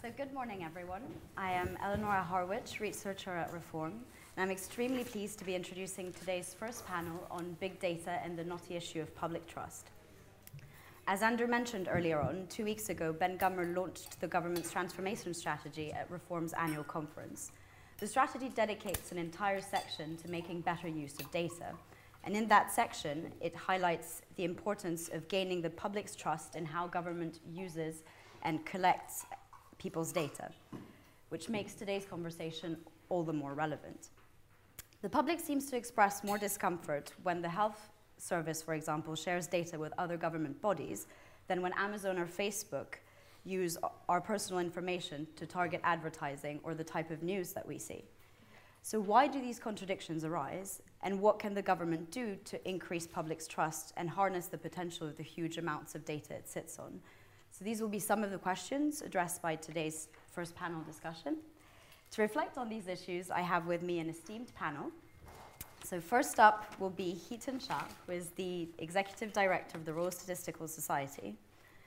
So good morning, everyone. I am Eleonora Harwich, researcher at Reform, and I'm extremely pleased to be introducing today's first panel on big data and the knotty issue of public trust. As Andrew mentioned earlier on, 2 weeks ago, Ben Gummer launched the government's transformation strategy at Reform's annual conference. The strategy dedicates an entire section to making better use of data. And in that section, it highlights the importance of gaining the public's trust in how government uses and collects people's data, which makes today's conversation all the more relevant. The public seems to express more discomfort when the health service, for example, shares data with other government bodies than when Amazon or Facebook use our personal information to target advertising or the type of news that we see. So why do these contradictions arise, and what can the government do to increase public's trust and harness the potential of the huge amounts of data it sits on? So these will be some of the questions addressed by today's first panel discussion. To reflect on these issues, I have with me an esteemed panel. So first up will be Hetan Shah, who is the Executive Director of the Royal Statistical Society.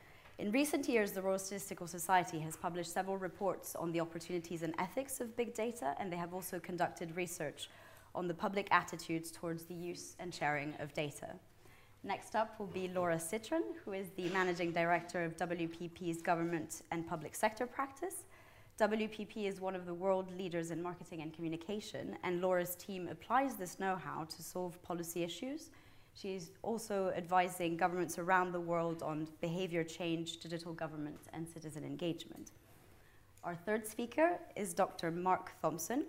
In recent years, the Royal Statistical Society has published several reports on the opportunities and ethics of big data, and they have also conducted research on the public attitudes towards the use and sharing of data. Next up will be Laura Citron, who is the Managing Director of WPP's Government and Public Sector Practice. WPP is one of the world leaders in marketing and communication, and Laura's team applies this know-how to solve policy issues. She's also advising governments around the world on behavior change, digital government, and citizen engagement. Our third speaker is Dr. Mark Thompson.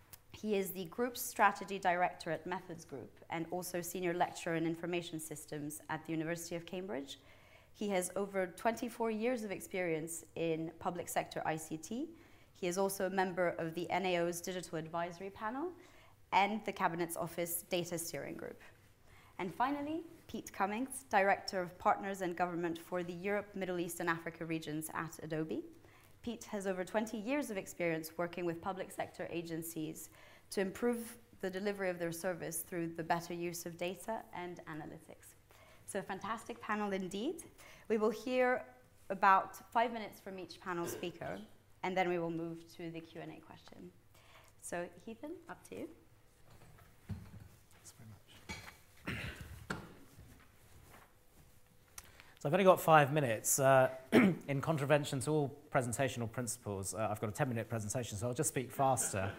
He is the Group's Strategy Director at Methods Group and also Senior Lecturer in Information Systems at the University of Cambridge. He has over 24 years of experience in public sector ICT. He is also a member of the NAO's Digital Advisory Panel and the Cabinet's Office Data Steering Group. And finally, Pete Cummings, Director of Partners and Government for the Europe, Middle East and Africa regions at Adobe. Pete has over 20 years of experience working with public sector agencies to improve the delivery of their service through the better use of data and analytics. So a fantastic panel indeed. We will hear about 5 minutes from each panel speaker, and then we will move to the Q&A question. So Hetan, up to you. Thanks very much. So I've only got 5 minutes. In contravention to all presentational principles, I've got a 10-minute presentation, so I'll just speak faster.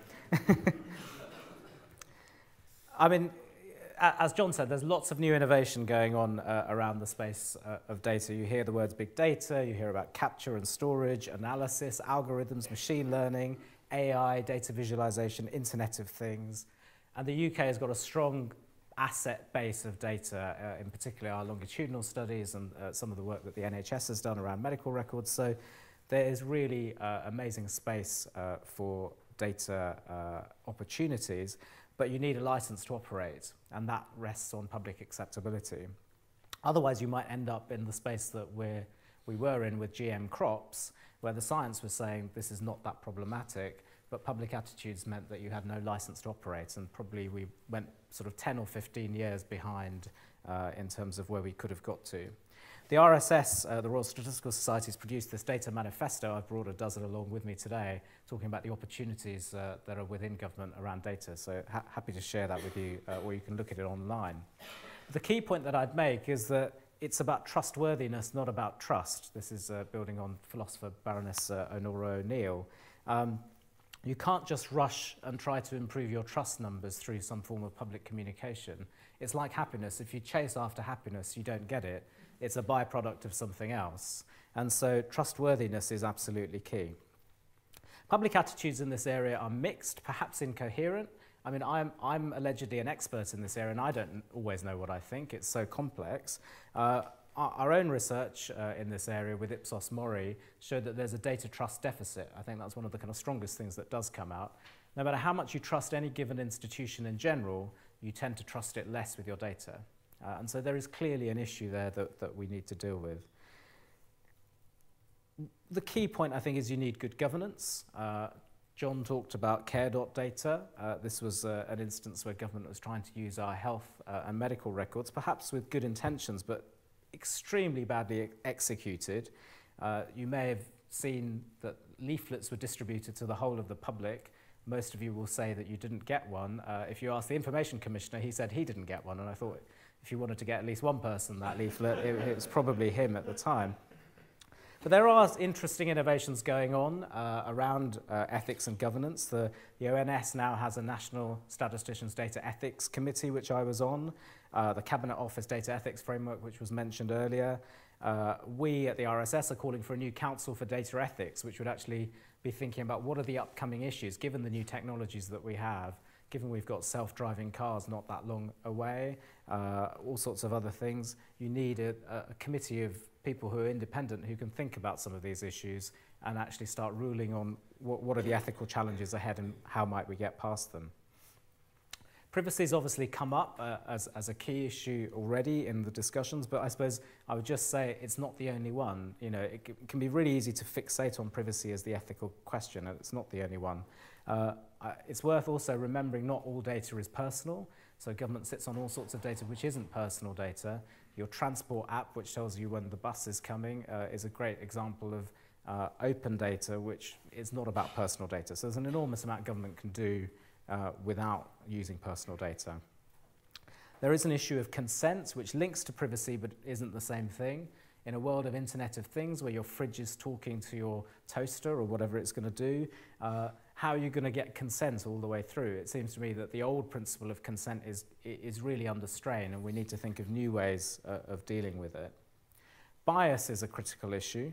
I mean, as John said, there's lots of new innovation going on around the space of data. You hear the words big data, you hear about capture and storage, analysis, algorithms, machine learning, AI, data visualization, Internet of Things. And the UK has got a strong asset base of data, in particular our longitudinal studies and some of the work that the NHS has done around medical records. So there is really amazing space for data opportunities, but you need a license to operate, and that rests on public acceptability. Otherwise, you might end up in the space that we were in with GM crops, where the science was saying this is not that problematic, but public attitudes meant that you had no license to operate, and probably we went sort of 10 or 15 years behind in terms of where we could have got to. The RSS, the Royal Statistical Society, has produced this data manifesto. I've brought a dozen along with me today, talking about the opportunities that are within government around data. So happy to share that with you, or you can look at it online. The key point that I'd make is that it's about trustworthiness, not about trust. This is building on philosopher Baroness Honora O'Neill. You can't just rush and try to improve your trust numbers through some form of public communication. It's like happiness. If you chase after happiness, you don't get it. It's a byproduct of something else. And so trustworthiness is absolutely key. Public attitudes in this area are mixed, perhaps incoherent. I mean, I'm allegedly an expert in this area, and I don't always know what I think. It's so complex. Our own research in this area with Ipsos Mori showed that there's a data trust deficit. I think that's one of the kind of strongest things that does come out. No matter how much you trust any given institution in general, you tend to trust it less with your data. And so there is clearly an issue there that we need to deal with. The key point, I think, is you need good governance. John talked about care.data. This was an instance where government was trying to use our health and medical records, perhaps with good intentions, but extremely badly executed. You may have seen that leaflets were distributed to the whole of the public, most of you will say that you didn't get one. If you ask the Information Commissioner, he said he didn't get one, and I thought if you wanted to get at least one person that leaflet, it was probably him at the time. But there are interesting innovations going on around ethics and governance. The ONS now has a National Statisticians Data Ethics Committee, which I was on, the Cabinet Office Data Ethics Framework, which was mentioned earlier. We at the RSS are calling for a new Council for Data Ethics, which would actually be thinking about what are the upcoming issues, given the new technologies that we have, given we've got self-driving cars not that long away, all sorts of other things. You need a committee of people who are independent who can think about some of these issues and actually start ruling on what are the ethical challenges ahead and how might we get past them. Privacy has obviously come up as a key issue already in the discussions, but I suppose I would just say it's not the only one. You know, it can be really easy to fixate on privacy as the ethical question, and it's not the only one. It's worth also remembering not all data is personal, so government sits on all sorts of data which isn't personal data. Your transport app, which tells you when the bus is coming, is a great example of open data, which is not about personal data. So there's an enormous amount government can do without using personal data. There is an issue of consent, which links to privacy but isn't the same thing. In a world of Internet of Things, where your fridge is talking to your toaster or whatever it's going to do, how are you going to get consent all the way through? It seems to me that the old principle of consent is really under strain, and we need to think of new ways of dealing with it. Bias is a critical issue.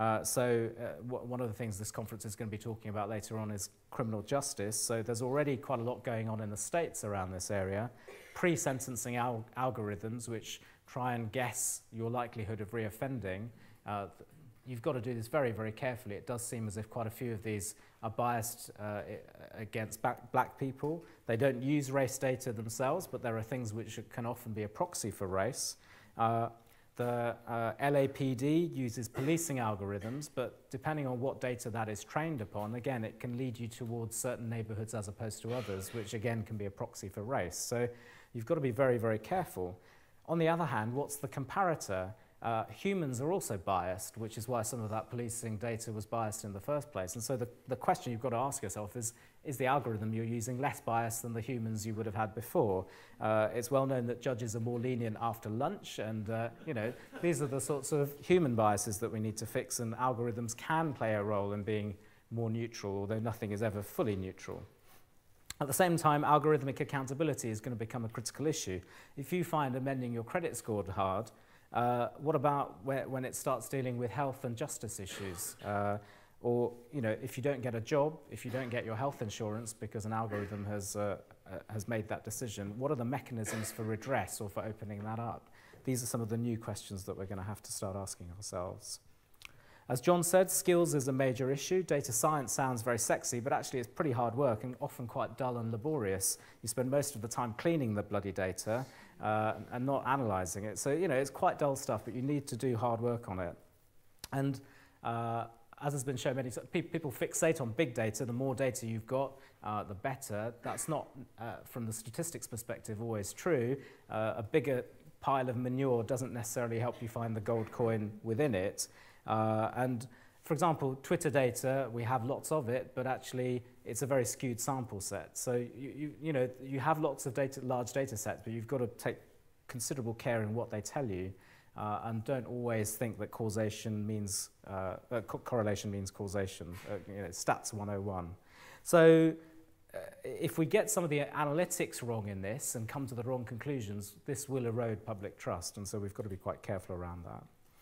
One of the things this conference is going to be talking about later on is criminal justice. So there's already quite a lot going on in the States around this area. Pre-sentencing algorithms, which try and guess your likelihood of reoffending. You've got to do this very, very carefully. It does seem as if quite a few of these are biased against black people. They don't use race data themselves, but there are things which can often be a proxy for race. The LAPD uses policing algorithms, but depending on what data that is trained upon, again, it can lead you towards certain neighborhoods as opposed to others, which again can be a proxy for race. So you've got to be very, very careful. On the other hand, what's the comparator? Humans are also biased, which is why some of that policing data was biased in the first place. And so the question you've got to ask yourself is the algorithm you're using less biased than the humans you would have had before? It's well known that judges are more lenient after lunch, and you know, these are the sorts of human biases that we need to fix, and algorithms can play a role in being more neutral, although nothing is ever fully neutral. At the same time, algorithmic accountability is going to become a critical issue. If you find amending your credit score hard, what about when it starts dealing with health and justice issues? Or, you know, if you don't get a job, if you don't get your health insurance because an algorithm has made that decision, what are the mechanisms for redress or for opening that up? These are some of the new questions that we're going to have to start asking ourselves. As John said, skills is a major issue. Data science sounds very sexy, but actually it's pretty hard work and often quite dull and laborious. You spend most of the time cleaning the bloody data and not analysing it. So, you know, it's quite dull stuff, but you need to do hard work on it. And as has been shown many times, people fixate on big data. The more data you've got, the better. That's not, from the statistics perspective, always true. A bigger pile of manure doesn't necessarily help you find the gold coin within it. And for example, Twitter data, we have lots of it, but actually it's a very skewed sample set. So you know, you have lots of data, large data sets, but you've got to take considerable care in what they tell you, and don't always think that causation means correlation means causation. You know, stats 101. So if we get some of the analytics wrong in this and come to the wrong conclusions, this will erode public trust, and so we've got to be quite careful around that.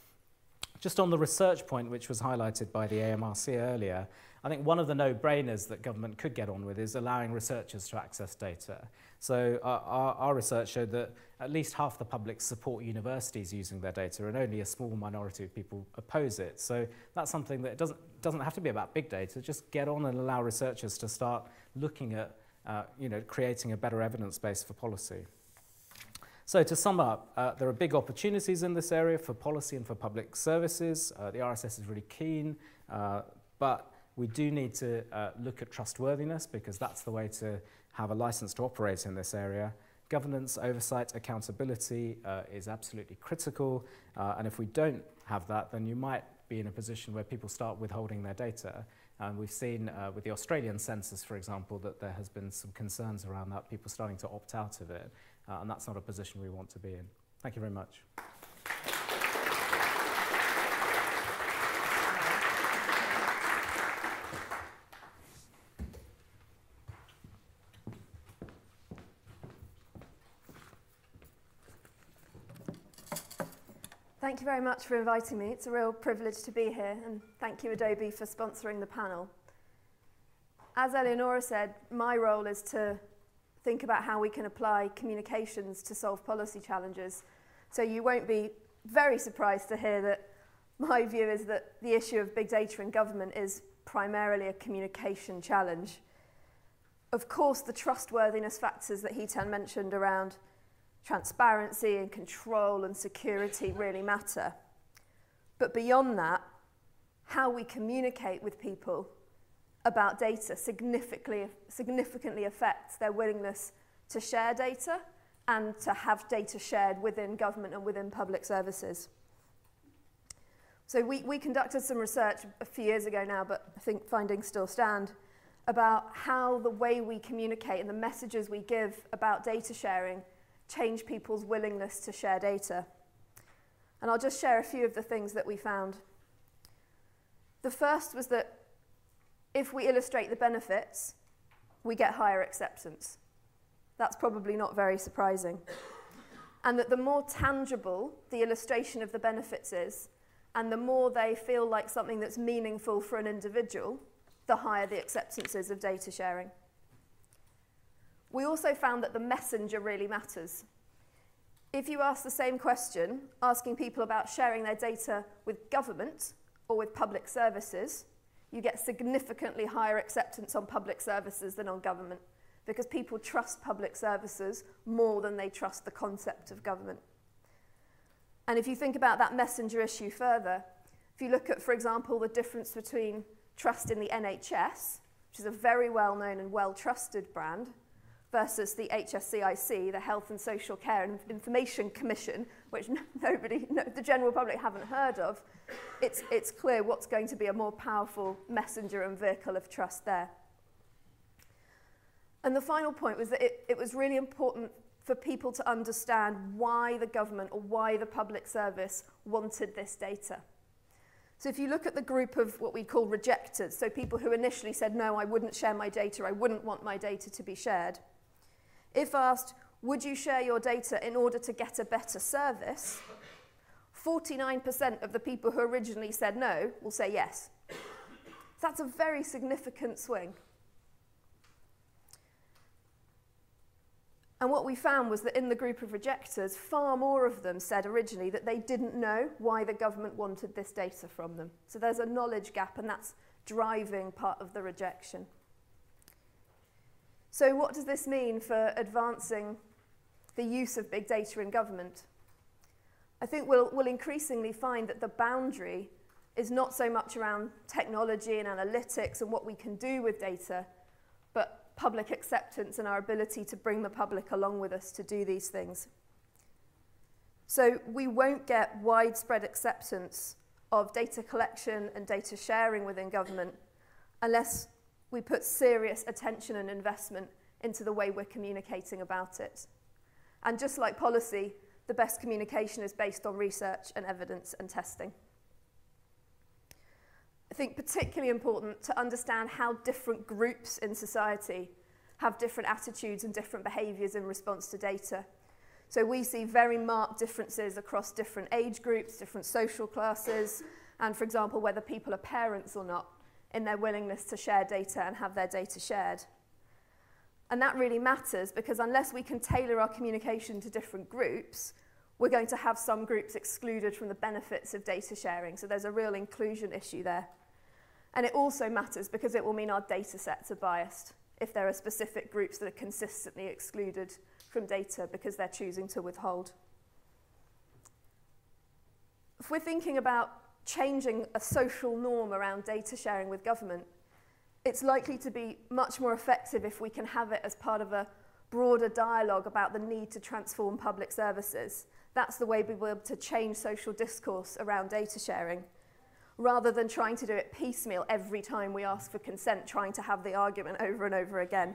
Just on the research point, which was highlighted by the AMRC earlier, I think one of the no-brainers that government could get on with is allowing researchers to access data. So our research showed that at least half the public support universities using their data, and only a small minority of people oppose it. So that's something that doesn't have to be about big data. Just get on and allow researchers to start looking at you know, creating a better evidence base for policy. So to sum up, there are big opportunities in this area for policy and for public services. The RSS is really keen, but we do need to look at trustworthiness, because that's the way to have a license to operate in this area. Governance, oversight, accountability is absolutely critical, and if we don't have that, then you might be in a position where people start withholding their data. And we've seen with the Australian census, for example, that there has been some concerns around that, people starting to opt out of it. And that's not a position we want to be in. Thank you very much. Thank you very much for inviting me. It's a real privilege to be here, and thank you, Adobe, for sponsoring the panel. As Eleonora said, my role is to think about how we can apply communications to solve policy challenges. So you won't be very surprised to hear that my view is that the issue of big data in government is primarily a communication challenge. Of course, the trustworthiness factors that Hetan mentioned around transparency and control and security really matter. But beyond that, how we communicate with people about data significantly affects their willingness to share data and to have data shared within government and within public services. So we conducted some research a few years ago now, but I think findings still stand, about how the way we communicate and the messages we give about data sharing change people's willingness to share data. And I'll just share a few of the things that we found. The first was that if we illustrate the benefits, we get higher acceptance. That's probably not very surprising. And that the more tangible the illustration of the benefits is, and the more they feel like something that's meaningful for an individual, the higher the acceptance is of data sharing. We also found that the messenger really matters. If you ask the same question, asking people about sharing their data with government or with public services, you get significantly higher acceptance on public services than on government, because people trust public services more than they trust the concept of government. And if you think about that messenger issue further, if you look at, for example, the difference between trust in the NHS, which is a very well-known and well-trusted brand, versus the HSCIC, the Health and Social Care and Information Commission, which the general public haven't heard of, it's clear what's going to be a more powerful messenger and vehicle of trust there. And the final point was that it was really important for people to understand why the government or why the public service wanted this data. So if you look at the group of what we call rejectors, so people who initially said, no, I wouldn't share my data, I wouldn't want my data to be shared. If asked, would you share your data in order to get a better service? 49% of the people who originally said no will say yes. So that's a very significant swing. And what we found was that in the group of rejectors, far more of them said originally that they didn't know why the government wanted this data from them. So there's a knowledge gap, and that's driving part of the rejection. So what does this mean for advancing the use of big data in government? I think we'll increasingly find that the boundary is not so much around technology and analytics and what we can do with data, but public acceptance and our ability to bring the public along with us to do these things. So we won't get widespread acceptance of data collection and data sharing within government unless we put serious attention and investment into the way we're communicating about it. And just like policy, the best communication is based on research and evidence and testing. I think particularly important to understand how different groups in society have different attitudes and different behaviours in response to data. So we see very marked differences across different age groups, different social classes, and for example, whether people are parents or not, in their willingness to share data and have their data shared. And that really matters because unless we can tailor our communication to different groups, we're going to have some groups excluded from the benefits of data sharing. So there's a real inclusion issue there. And it also matters because it will mean our data sets are biased if there are specific groups that are consistently excluded from data because they're choosing to withhold. If we're thinking about changing a social norm around data sharing with government, it's likely to be much more effective if we can have it as part of a broader dialogue about the need to transform public services. That's the way we will be able to change social discourse around data sharing. rather than trying to do it piecemeal every time we ask for consent, trying to have the argument over and over again.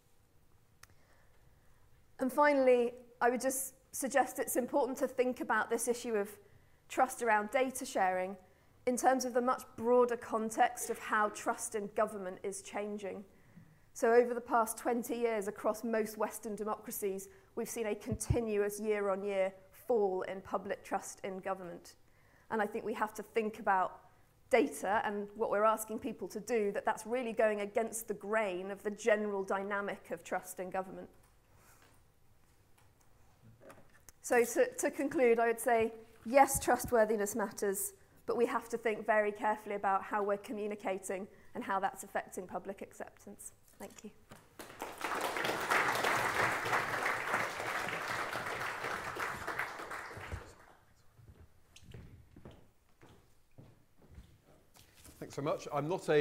And finally, I would just suggest it's important to think about this issue of trust around data sharing in terms of the much broader context of how trust in government is changing. So over the past 20 years across most Western democracies, we've seen a continuous year-on-year fall in public trust in government. And I think we have to think about data and what we're asking people to do, that's really going against the grain of the general dynamic of trust in government. So to conclude, I would say, yes, trustworthiness matters, but we have to think very carefully about how we're communicating and how that's affecting public acceptance. Thank you. Thanks very much. I'm not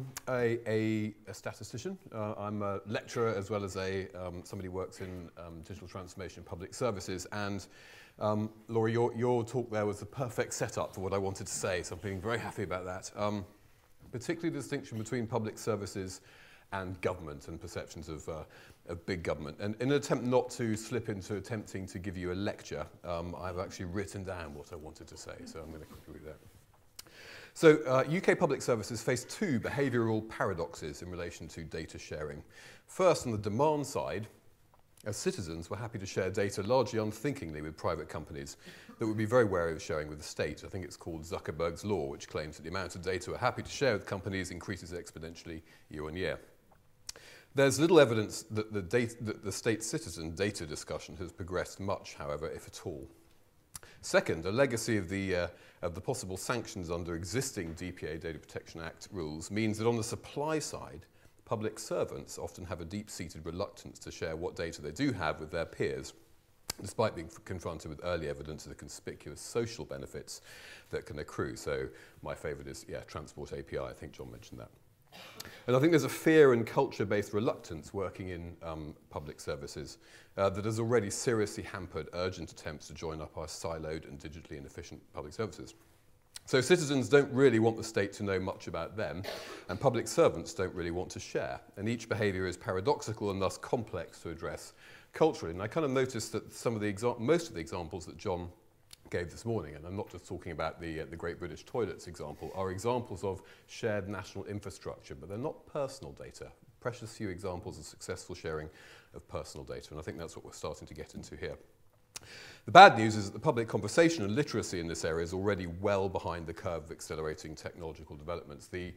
a statistician. I'm a lecturer as well as somebody who works in digital transformation and public services. And Laura, your talk there was the perfect setup for what I wanted to say, so I'm feeling very happy about that. Particularly the distinction between public services and government and perceptions of big government. And in an attempt not to slip into attempting to give you a lecture, I've actually written down what I wanted to say, so I'm going to quickly read that. So UK public services face two behavioural paradoxes in relation to data sharing. First, on the demand side, as citizens, we're happy to share data largely unthinkingly with private companies that would be very wary of sharing with the state. I think it's called Zuckerberg's Law, which claims that the amount of data we're happy to share with companies increases exponentially year on year. There's little evidence that the state citizen data discussion has progressed much, however, if at all. Second, a legacy of the possible sanctions under existing DPA Data Protection Act rules means that on the supply side, public servants often have a deep-seated reluctance to share what data they do have with their peers, despite being confronted with early evidence of the conspicuous social benefits that can accrue. So my favourite is, Transport API. I think John mentioned that. And I think there's a fear and culture-based reluctance working in public services that has already seriously hampered urgent attempts to join up our siloed and digitally inefficient public services. So citizens don't really want the state to know much about them, and public servants don't really want to share. And each behaviour is paradoxical and thus complex to address culturally. And I kind of noticed that most of the examples that John gave this morning, and I'm not just talking about the Great British Toilets example, are examples of shared national infrastructure, but they're not personal data. Precious few examples of successful sharing of personal data, and I think that's what we're starting to get into here. The bad news is that the public conversation and literacy in this area is already well behind the curve of accelerating technological developments. The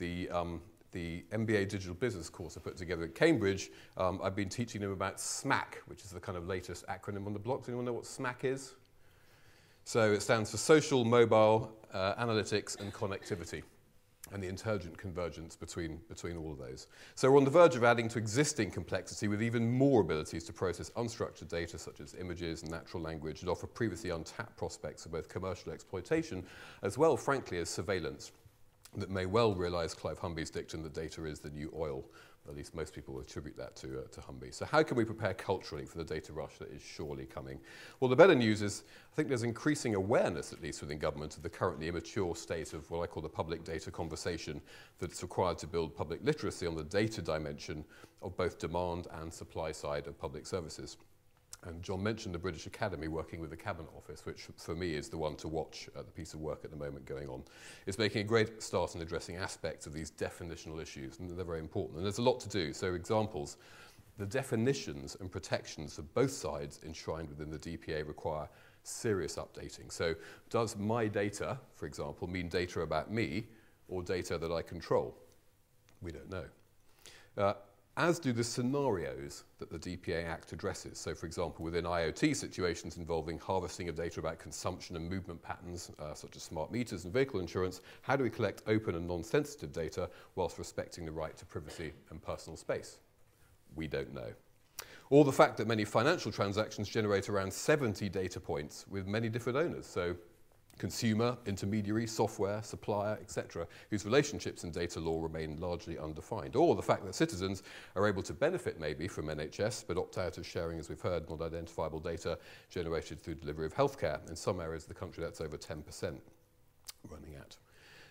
MBA Digital Business course I put together at Cambridge, I've been teaching them about SMAC, which is the kind of latest acronym on the block. Does anyone know what SMAC is? So it stands for Social, Mobile, Analytics and Connectivity, and the intelligent convergence between all of those. So we're on the verge of adding to existing complexity with even more abilities to process unstructured data such as images and natural language that offer previously untapped prospects of both commercial exploitation as well, frankly, as surveillance that may well realise Clive Humby's dictum that data is the new oil. At least most people attribute that to Humby. So how can we prepare culturally for the data rush that is surely coming? Well, the better news is I think there's increasing awareness, at least within government, of the currently immature state of what I call the public data conversation that's required to build public literacy on the data dimension of both demand and supply side of public services. And John mentioned the British Academy working with the Cabinet Office, which for me is the one to watch the piece of work at the moment going on. It's making a great start in addressing aspects of these definitional issues, and they're very important. And there's a lot to do. So examples, the definitions and protections of both sides enshrined within the DPA require serious updating. So does my data, for example, mean data about me or data that I control? We don't know. As do the scenarios that the DPA Act addresses. So, for example, within IoT situations involving harvesting of data about consumption and movement patterns, such as smart meters and vehicle insurance, how do we collect open and non-sensitive data whilst respecting the right to privacy and personal space? We don't know. Or the fact that many financial transactions generate around 70 data points with many different owners. So, consumer, intermediary, software, supplier, etc., whose relationships in data law remain largely undefined. Or the fact that citizens are able to benefit maybe from NHS, but opt out of sharing, as we've heard, non-identifiable data generated through delivery of healthcare. In some areas of the country, that's over 10% running at.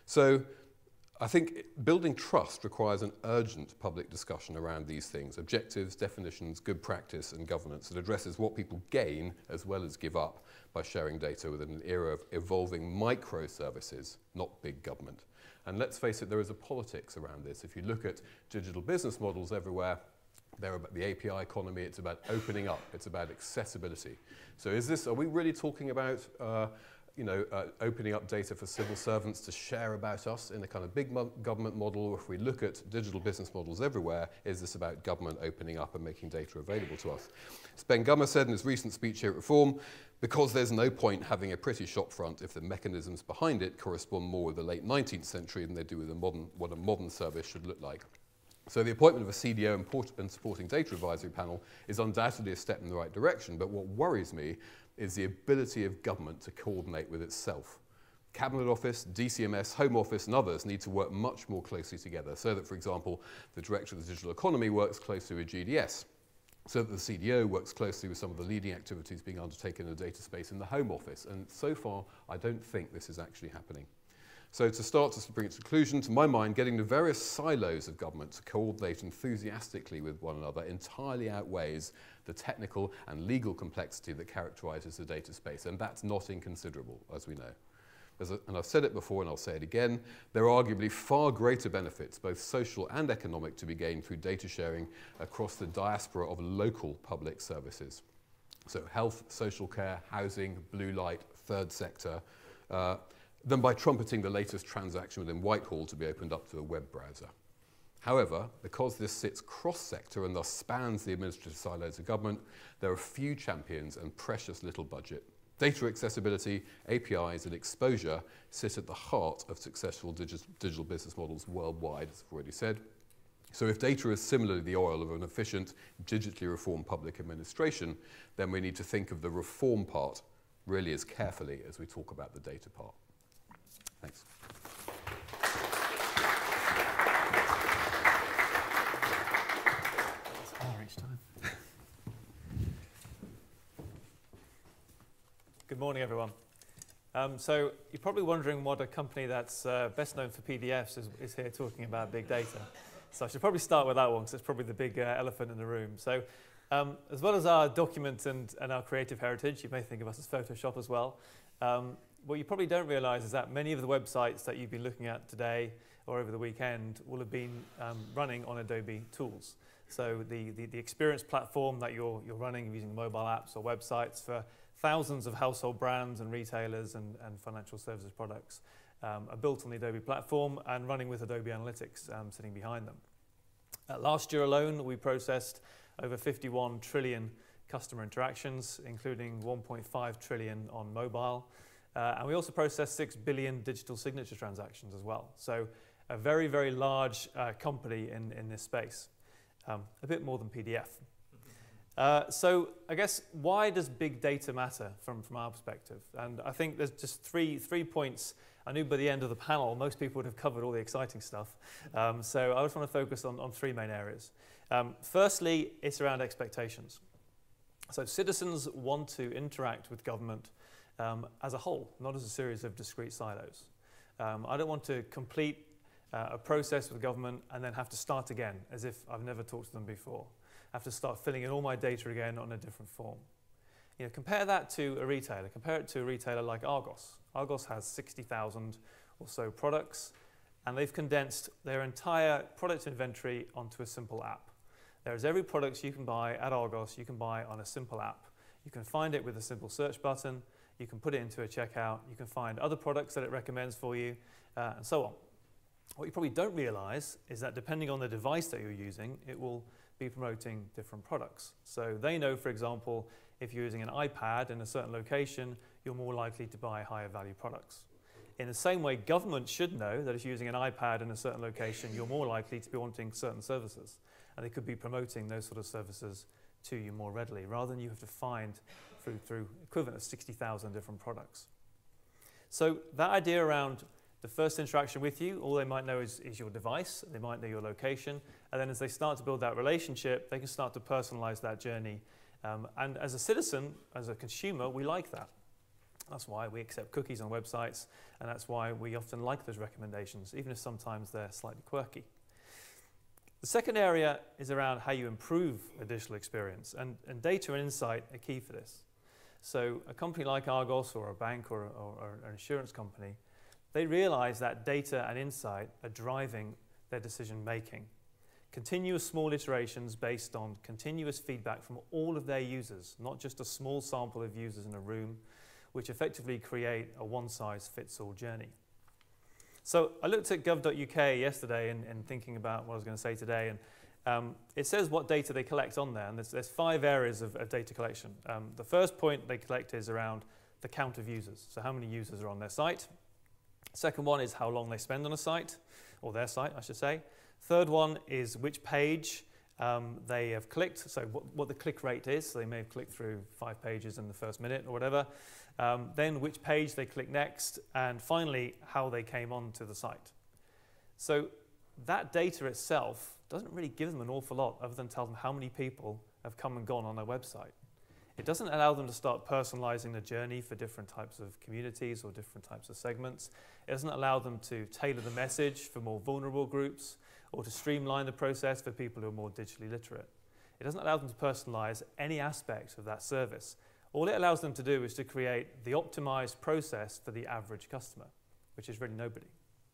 So I think building trust requires an urgent public discussion around these things: objectives, definitions, good practice, and governance that addresses what people gain as well as give up by sharing data within an era of evolving microservices, not big government. And let's face it, there is a politics around this. If you look at digital business models everywhere, they're about the API economy, it's about opening up, it's about accessibility. So are we really talking about opening up data for civil servants to share about us in a kind of big government model? Or if we look at digital business models everywhere, is this about government opening up and making data available to us? Sven Gummer said in his recent speech here at Reform, because there's no point having a pretty shop front if the mechanisms behind it correspond more with the late 19th century than they do with what a modern service should look like. So the appointment of a CDO and supporting data advisory panel is undoubtedly a step in the right direction, but what worries me is the ability of government to coordinate with itself. Cabinet Office, DCMS, Home Office and others need to work much more closely together so that, for example, the Director of the Digital Economy works closely with GDS, so that the CDO works closely with some of the leading activities being undertaken in the data space in the Home Office. And so far, I don't think this is actually happening. So to bring it to conclusion, to my mind, getting the various silos of government to coordinate enthusiastically with one another entirely outweighs the technical and legal complexity that characterizes the data space, and that's not inconsiderable, as we know. And I've said it before and I'll say it again, there are arguably far greater benefits, both social and economic, to be gained through data sharing across the diaspora of local public services. So health, social care, housing, blue light, third sector, than by trumpeting the latest transaction within Whitehall to be opened up to a web browser. However, because this sits cross-sector and thus spans the administrative silos of government, there are few champions and precious little budget. Data accessibility, APIs, and exposure sit at the heart of successful digital business models worldwide, as I've already said. So if data is similarly the oil of an efficient, digitally reformed public administration, then we need to think of the reform part really as carefully as we talk about the data part. Thanks. Good morning, everyone. So you're probably wondering what a company that's best known for PDFs is here talking about big data. So I should probably start with that one, because it's probably the big elephant in the room. So as well as our document and our creative heritage, you may think of us as Photoshop as well. What you probably don't realize is that many of the websites that you've been looking at today or over the weekend will have been running on Adobe tools. So the experience platform that you're running using mobile apps or websites for thousands of household brands and retailers and financial services products are built on the Adobe platform and running with Adobe Analytics sitting behind them. Last year alone, we processed over 51 trillion customer interactions, including 1.5 trillion on mobile. And we also processed 6 billion digital signature transactions as well. So a very, very large company in this space, a bit more than PDF. So I guess, why does big data matter from our perspective? And I think there's just three points. I knew by the end of the panel, most people would have covered all the exciting stuff. So I just want to focus on three main areas. Firstly, it's around expectations. So citizens want to interact with government as a whole, not as a series of discrete silos. I don't want to complete a process with government and then have to start again as if I've never talked to them before. I have to start filling in all my data again on a different form. You know, compare that to a retailer. Compare it to a retailer like Argos. Argos has 60,000 or so products, and they've condensed their entire product inventory onto a simple app. There is every product you can buy at Argos, you can buy on a simple app. You can find it with a simple search button. You can put it into a checkout. You can find other products that it recommends for you, and so on. What you probably don't realize is that depending on the device that you're using, it will be promoting different products. So they know, for example, if you're using an iPad in a certain location, you're more likely to buy higher value products. In the same way, government should know that if you're using an iPad in a certain location, you're more likely to be wanting certain services. And they could be promoting those sort of services to you more readily, rather than you have to find through equivalent of 60,000 different products. So that idea around the first interaction with you, all they might know is your device, they might know your location, and then as they start to build that relationship, they can start to personalize that journey. And as a citizen, as a consumer, we like that. That's why we accept cookies on websites, and that's why we often like those recommendations, even if sometimes they're slightly quirky. The second area is around how you improve a digital experience, and data and insight are key for this. So a company like Argos or a bank or an insurance company, they realize that data and insight are driving their decision making. Continuous small iterations based on continuous feedback from all of their users, not just a small sample of users in a room, which effectively create a one-size-fits-all journey. So I looked at gov.uk yesterday and thinking about what I was going to say today, and it says what data they collect on there, and there's 5 areas of data collection. The first point they collect is around the count of users, so how many users are on their site. Second one is how long they spend on a site, or their site, I should say. Third one is which page they have clicked, so what the click rate is. So they may have clicked through 5 pages in the first minute or whatever. Then which page they click next, and finally how they came onto the site. So that data itself doesn't really give them an awful lot other than tell them how many people have come and gone on their website. It doesn't allow them to start personalizing the journey for different types of communities or different types of segments. It doesn't allow them to tailor the message for more vulnerable groups or to streamline the process for people who are more digitally literate. It doesn't allow them to personalize any aspect of that service. All it allows them to do is to create the optimized process for the average customer, which is really nobody.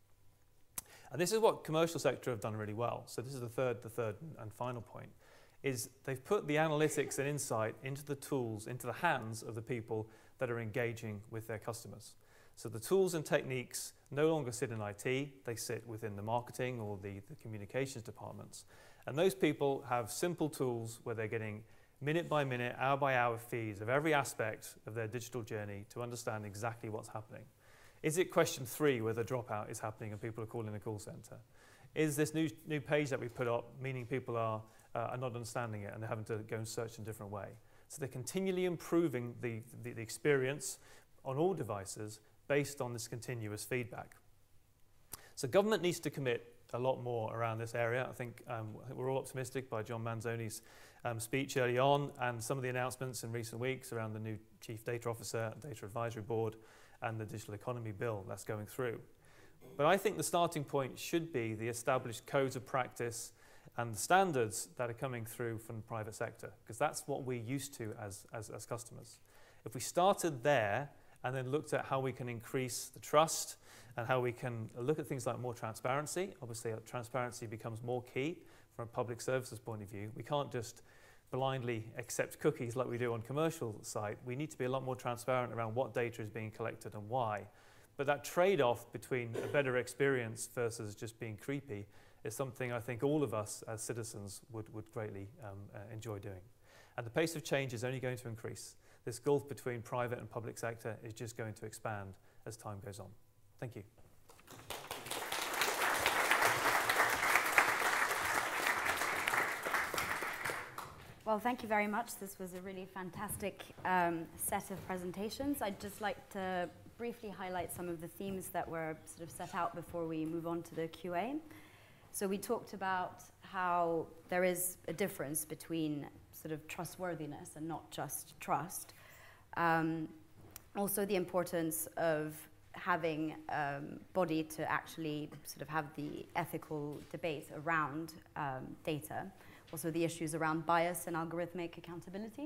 And this is what commercial sector have done really well. So this is the third and final point, is they've put the analytics and insight into the tools, into the hands of the people that are engaging with their customers. So the tools and techniques no longer sit in IT, they sit within the marketing or the communications departments. And those people have simple tools where they're getting minute by minute, hour by hour feeds of every aspect of their digital journey to understand exactly what's happening. Is it question 3 where the dropout is happening and people are calling the call center? Is this new page that we put up meaning people are not understanding it and they're having to go and search in a different way? So they're continually improving the experience on all devices based on this continuous feedback. So government needs to commit a lot more around this area. I think we're all optimistic by John Manzoni's speech early on and some of the announcements in recent weeks around the new Chief Data Officer, Data Advisory Board and the Digital Economy Bill that's going through. But I think the starting point should be the established codes of practice and the standards that are coming through from the private sector, because that's what we're used to as customers. If we started there and then looked at how we can increase the trust and how we can look at things like more transparency, obviously transparency becomes more key from a public services point of view. We can't just blindly accept cookies like we do on commercial side. We need to be a lot more transparent around what data is being collected and why. But that trade-off between a better experience versus just being creepy is something I think all of us as citizens would greatly enjoy doing. And the pace of change is only going to increase. This gulf between private and public sector is just going to expand as time goes on. Thank you. Well, thank you very much. This was a really fantastic set of presentations. I'd just like to briefly highlight some of the themes that were sort of set out before we move on to the QA. So we talked about how there is a difference between sort of trustworthiness and not just trust. Also the importance of having a body to actually sort of have the ethical debate around data. Also the issues around bias and algorithmic accountability.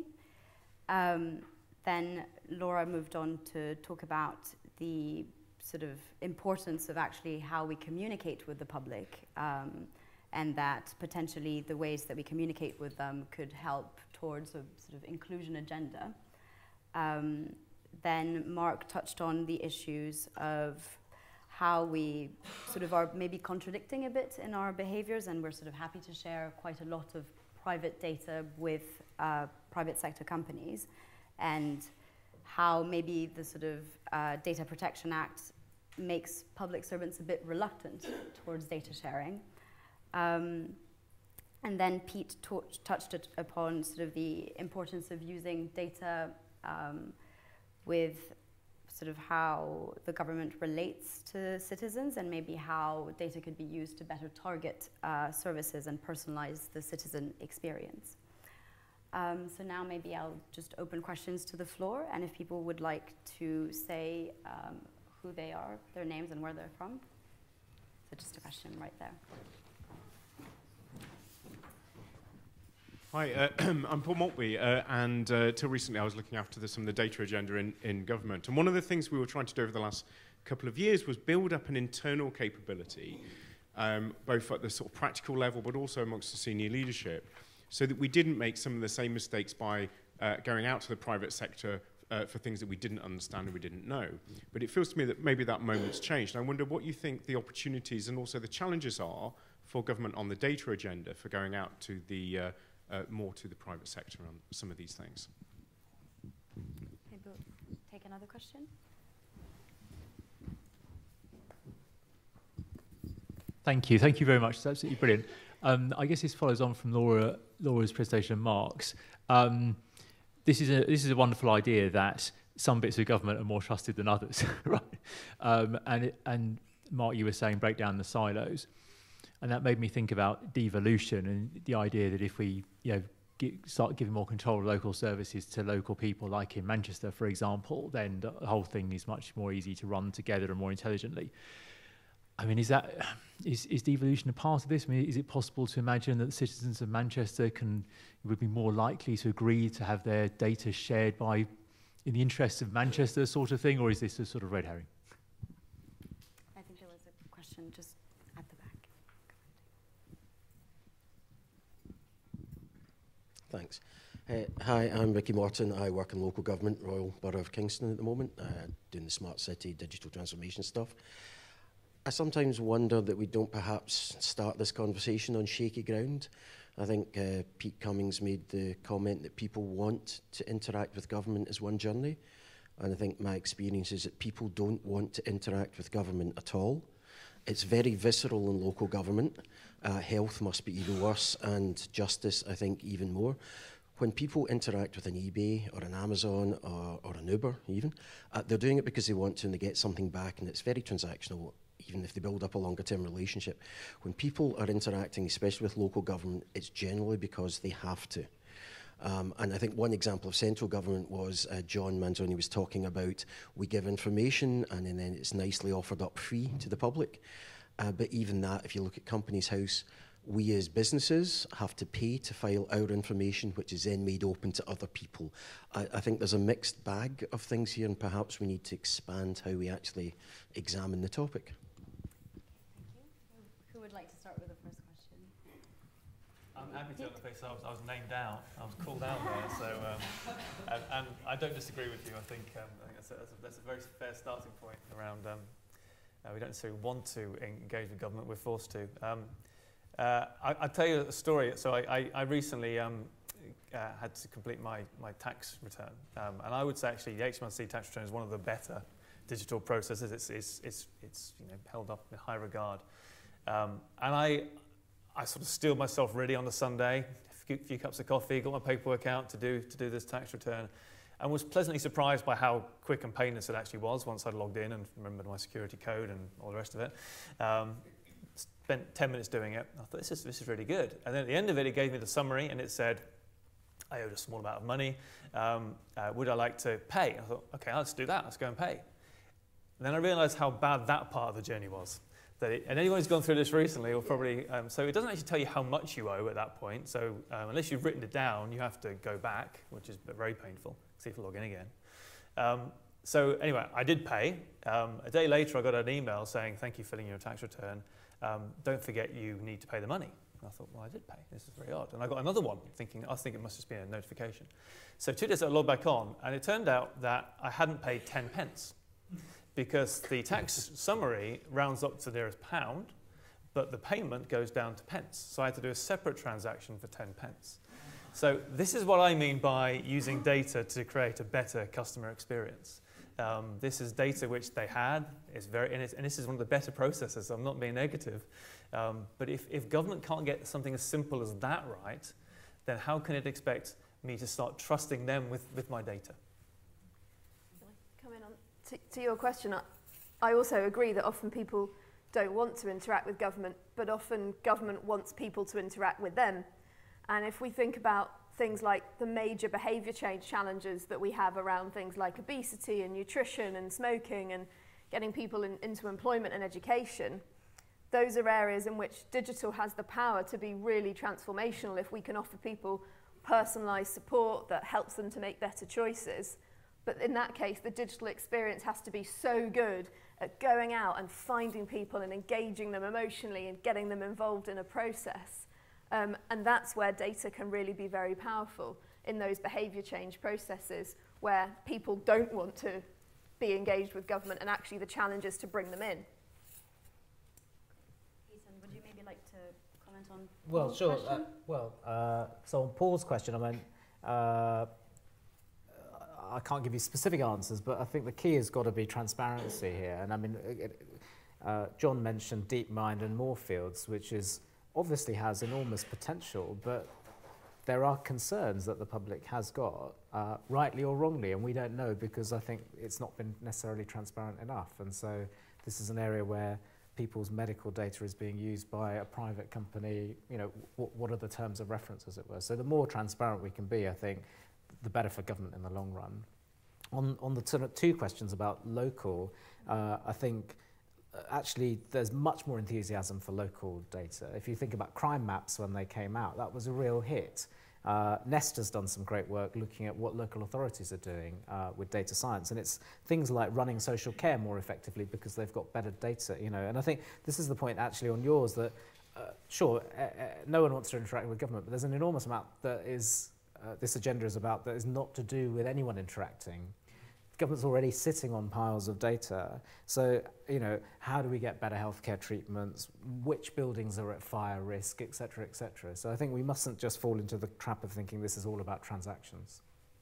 Then Laura moved on to talk about the sort of importance of actually how we communicate with the public and that potentially the ways that we communicate with them could help towards a sort of inclusion agenda. Then Mark touched on the issues of how we sort of are maybe contradicting a bit in our behaviors, and we're sort of happy to share quite a lot of private data with private sector companies, and how maybe the sort of Data Protection Act makes public servants a bit reluctant towards data sharing. And then Pete touched upon sort of the importance of using data with sort of how the government relates to citizens and maybe how data could be used to better target services and personalize the citizen experience. So now maybe I'll just open questions to the floor, and if people would like to say who they are, their names and where they're from. So just a question right there. Hi, I'm Paul Maltby, and till recently I was looking after some of the data agenda in government. And one of the things we were trying to do over the last couple of years was build up an internal capability, both at the sort of practical level, but also amongst the senior leadership, so that we didn't make some of the same mistakes by going out to the private sector for things that we didn't understand and we didn't know. But it feels to me that maybe that moment's changed. And I wonder what you think the opportunities and also the challenges are for government on the data agenda for going out to the more to the private sector on some of these things. Maybe we'll take another question. Thank you very much. It's absolutely brilliant. I guess this follows on from Laura's presentation and Mark's. This is a wonderful idea that some bits of government are more trusted than others, right? And Mark, you were saying break down the silos, and that made me think about devolution and the idea that if we, start giving more control of local services to local people, like in Manchester, for example, then the whole thing is much more easy to run together and more intelligently. I mean, is devolution a part of this? I mean, is it possible to imagine that the citizens of Manchester would be more likely to agree to have their data shared in the interests of Manchester sort of thing, or is this a sort of red herring? I think there was a question just at the back. Thanks. Hi, I'm Ricky Morton. I work in local government, Royal Borough of Kingston at the moment, doing the smart city, digital transformation stuff. I sometimes wonder that we don't perhaps start this conversation on shaky ground. I think Pete Cummings made the comment that people want to interact with government as one journey. And I think my experience is that people don't want to interact with government at all. It's very visceral in local government. Health must be even worse, and justice, I think, even more. When people interact with an eBay or an Amazon or an Uber even, they're doing it because they want to and they get something back, and it's very transactional, even if they build up a longer term relationship. When people are interacting, especially with local government, it's generally because they have to. And I think one example of central government was John Manzoni was talking about we give information and then it's nicely offered up free to the public. But even that, if you look at Companies House, we as businesses have to pay to file our information, which is then made open to other people. I think there's a mixed bag of things here, and perhaps we need to expand how we actually examine the topic. Who would like to start with the first question? I'm happy to on the face. I was named out. I was called out there. So, and I don't disagree with you. I think that's a very fair starting point around. We don't necessarily want to engage with government. We're forced to. I'll tell you a story. So I recently had to complete my tax return, and I would say actually the HMRC tax return is one of the better digital processes. It's held up in high regard. And I sort of steeled myself ready on the Sunday, a few cups of coffee, got my paperwork out to do this tax return, and was pleasantly surprised by how quick and painless it actually was once I'd logged in and remembered my security code and all the rest of it. Spent 10 minutes doing it. I thought, this is really good. And then at the end of it, it gave me the summary, and it said, I owed a small amount of money. Would I like to pay? I thought, okay, let's do that. Let's go and pay. And then I realized how bad that part of the journey was. And anyone who's gone through this recently will probably, so it doesn't actually tell you how much you owe at that point. So unless you've written it down, you have to go back, which is very painful. See if you log in again. So anyway, I did pay. A day later, I got an email saying, thank you for filling your tax return. Don't forget you need to pay the money. And I thought, well, I did pay. This is very odd. And I got another one I was thinking it must just be a notification. So 2 days I logged back on, and it turned out that I hadn't paid 10 pence. Because the tax summary rounds up to the nearest pound, but the payment goes down to pence. So I had to do a separate transaction for 10 pence. So this is what I mean by using data to create a better customer experience. This is data which they had, and this is one of the better processes. I'm not being negative. But if government can't get something as simple as that right, then how can it expect me to start trusting them with my data? Come in on to your question, I also agree that often people don't want to interact with government, but often government wants people to interact with them. And if we think about things like the major behaviour change challenges that we have around things like obesity and nutrition and smoking and getting people into employment and education, those are areas in which digital has the power to be really transformational if we can offer people personalised support that helps them to make better choices. But in that case, the digital experience has to be so good at going out and finding people and engaging them emotionally and getting them involved in a process. And that's where data can really be very powerful, in those behaviour change processes where people don't want to be engaged with government and actually the challenge is to bring them in. Hetan, would you maybe like to comment on Well, Paul's sure. question? So on Paul's question, I mean, I can't give you specific answers, but I think the key has got to be transparency here. And I mean, John mentioned DeepMind and Moorfields, which is obviously has enormous potential, but there are concerns that the public has got, rightly or wrongly, and we don't know because I think it's not been necessarily transparent enough. And so this is an area where people's medical data is being used by a private company. You know, what are the terms of reference, as it were? So the more transparent we can be, I think, the better for government in the long run. On the two questions about local, I think actually there's much more enthusiasm for local data. If you think about crime maps when they came out, that was a real hit. Nest has done some great work looking at what local authorities are doing with data science, and it's things like running social care more effectively because they've got better data, you know. And I think this is the point actually on yours that sure, no one wants to interact with government, but there's an enormous amount that is this agenda is about that is not to do with anyone interacting. Government's already sitting on piles of data. So, you know, how do we get better healthcare treatments? Which buildings are at fire risk, et cetera, et cetera. So I think we mustn't just fall into the trap of thinking this is all about transactions.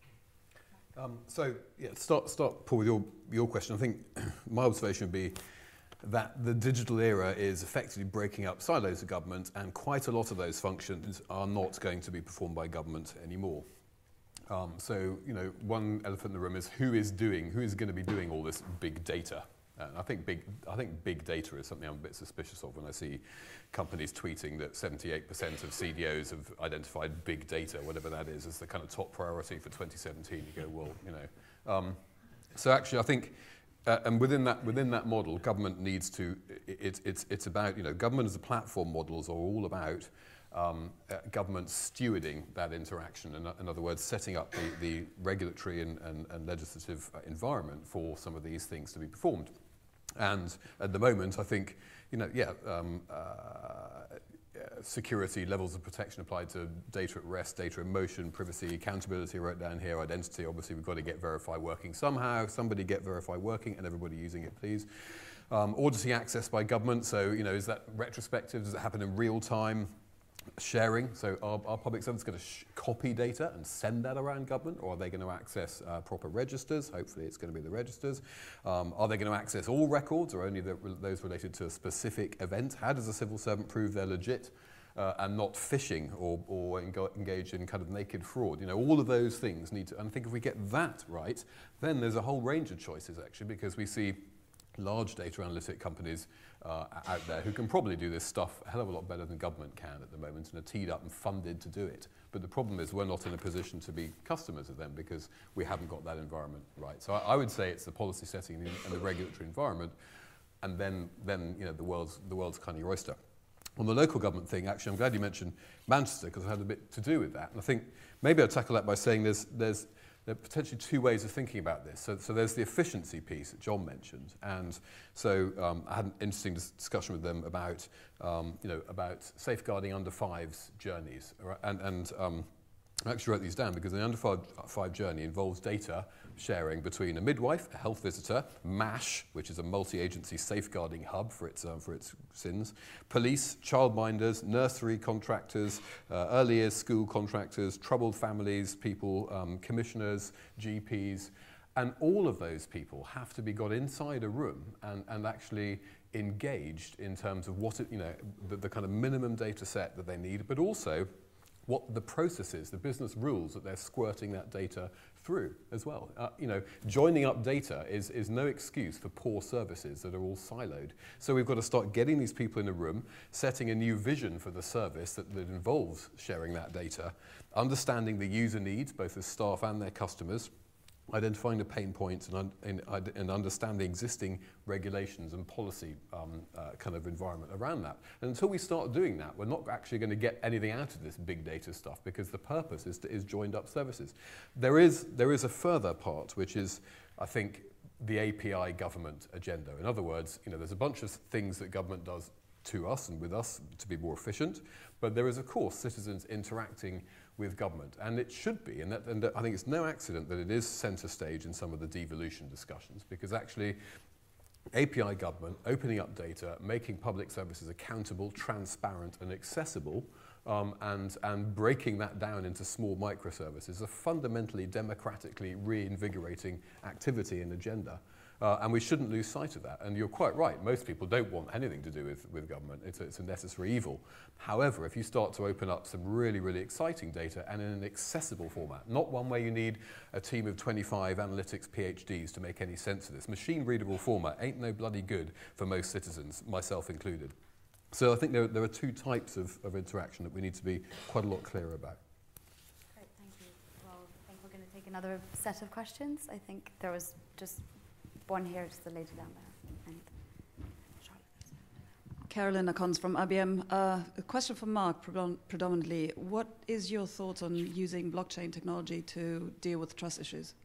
So, yeah, start Paul, with your question. I think my observation would be that the digital era is effectively breaking up silos of government, and quite a lot of those functions are not going to be performed by government anymore. So, you know, one elephant in the room is who is going to be doing all this big data? And I think big data is something I'm a bit suspicious of when I see companies tweeting that 78% of CDOs have identified big data, whatever that is, as the kind of top priority for 2017. You go, well, you know. So actually, I think. And within that model, government needs to. It's about, you know, government as a platform models are all about government stewarding that interaction. In other words, setting up the regulatory and legislative environment for some of these things to be performed. And at the moment, I think, you know, security, levels of protection applied to data at rest, data in motion, privacy, accountability, I wrote down here, identity. Obviously, we've got to get Verify working somehow. Somebody get Verify working, and everybody using it, please. Auditing access by government. So, you know, is that retrospective? Does it happen in real time? Sharing. So, are public servants going to copy data and send that around government, or are they going to access proper registers? Hopefully, it's going to be the registers. Are they going to access all records, or only those related to a specific event? How does a civil servant prove they're legit and not phishing or engage in kind of naked fraud? You know, all of those things need to. And I think if we get that right, then there's a whole range of choices actually, because we see large data analytic companies out there who can probably do this stuff a hell of a lot better than government can at the moment and are teed up and funded to do it. But the problem is we're not in a position to be customers of them because we haven't got that environment right. So I would say it's the policy setting and the regulatory environment, and then you know, the world's kind of your oyster. On the local government thing, actually, I'm glad you mentioned Manchester because I had a bit to do with that. And I think maybe I'll tackle that by saying there are potentially two ways of thinking about this. So there's the efficiency piece that John mentioned, and so I had an interesting discussion with them about about safeguarding under fives journeys, and I actually wrote these down because the under five journey involves data sharing between a midwife, a health visitor, MASH, which is a multi-agency safeguarding hub for its sins, police, childminders, nursery contractors, early years school contractors, troubled families, people, commissioners, GPs, and all of those people have to be got inside a room and actually engaged in terms of what the kind of minimum data set that they need, but also what the process is, the business rules that they're squirting that data through as well. You know, joining up data is no excuse for poor services that are all siloed. So we've got to start getting these people in a room, setting a new vision for the service that involves sharing that data, understanding the user needs, both as staff and their customers, identifying the pain points and understanding existing regulations and policy kind of environment around that. And until we start doing that, we're not actually going to get anything out of this big data stuff, because the purpose is joined up services. There is a further part, which is, I think, the API government agenda. In other words, you know, there's a bunch of things that government does to us and with us to be more efficient, but there is, of course, citizens interacting with government, and it should be, and I think it's no accident that it is centre stage in some of the devolution discussions, because actually API government, opening up data, making public services accountable, transparent and accessible, and breaking that down into small microservices is a fundamentally democratically reinvigorating activity and agenda. And we shouldn't lose sight of that. And you're quite right, most people don't want anything to do with government. It's a necessary evil. However, if you start to open up some really, really exciting data and in an accessible format, not one where you need a team of 25 analytics PhDs to make any sense of this. Machine-readable format ain't no bloody good for most citizens, myself included. So I think there are two types of interaction that we need to be quite a lot clearer about. Great, thank you. Well, I think we're going to take another set of questions. I think there was just one here, just the lady down there. And Charlotte. Carolyn Acons from IBM. A question for Mark, predominantly. What is your thoughts on using blockchain technology to deal with trust issues?